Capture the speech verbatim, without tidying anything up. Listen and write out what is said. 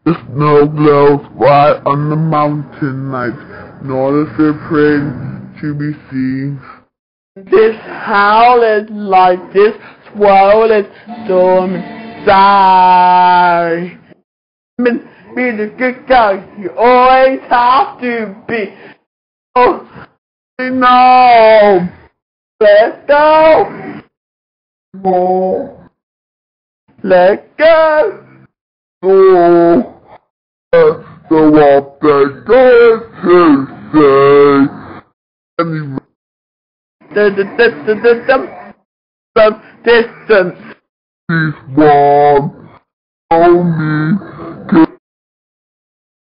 The snow glows white on the mountain nights, nor the footprint to be seen. This howling like this swollen storm sigh. Be the good guy you always have to be. Oh, no. Let go. More. Let go. Oh. That's the what they got to say. Anyway. The, the, the, the, the, the, some distance. This one. Only.